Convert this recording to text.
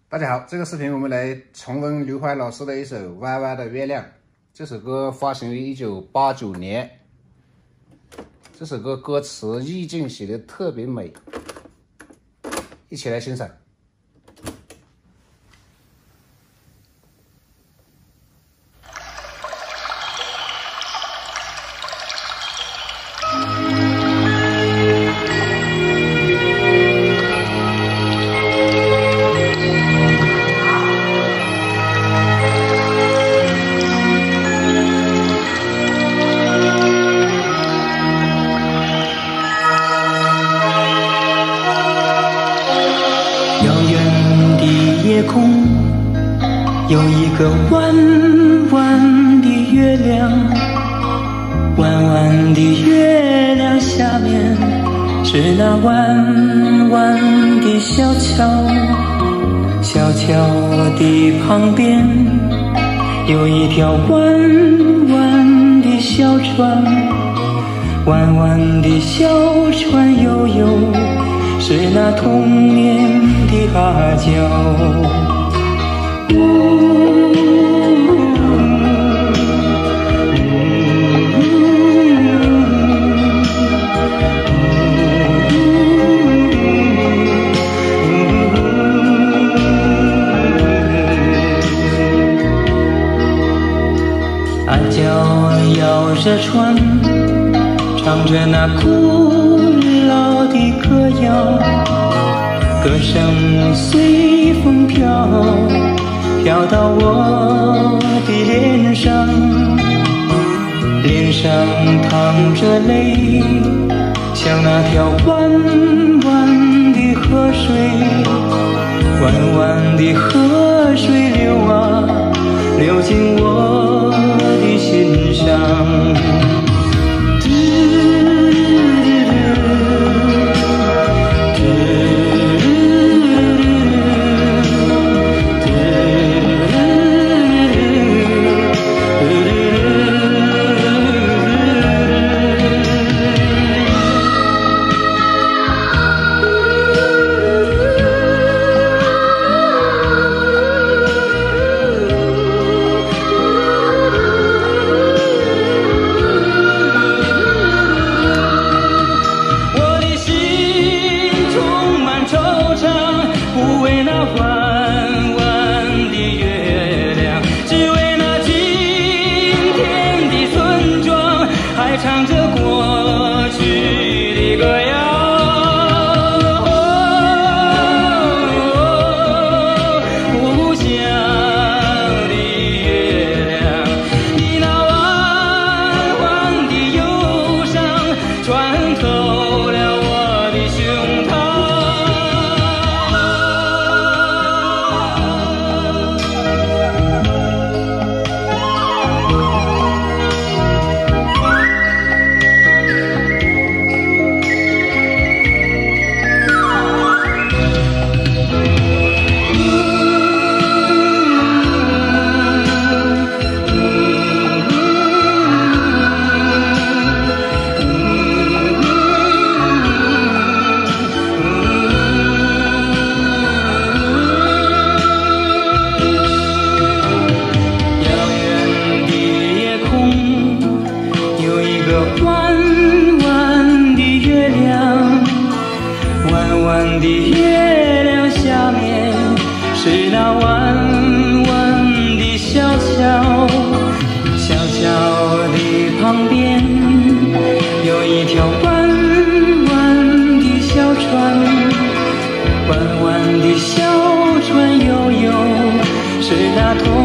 大家好，这个视频我们来重温刘欢老师的一首《弯弯的月亮》。这首歌发行于1989年。这首歌歌词意境写的特别美，一起来欣赏。 夜空有一个弯弯的月亮，弯弯的月亮下面是那弯弯的小桥，小桥的旁边有一条弯弯的小船，弯弯的小船悠悠是那童年的阿娇。阿娇摇着船，唱着那古老的歌谣，歌声随风飘，飘到我的脸上，脸上淌着泪，像那条弯弯的河水，弯弯的河水流啊，流进我的心上。唱着过去的歌谣，故乡的月亮，你那弯弯的忧伤穿透了我的胸膛。弯弯的月亮，弯弯的月亮下面是那弯弯的小桥，小桥的旁边有一条弯弯的小船，弯弯的小船悠悠是那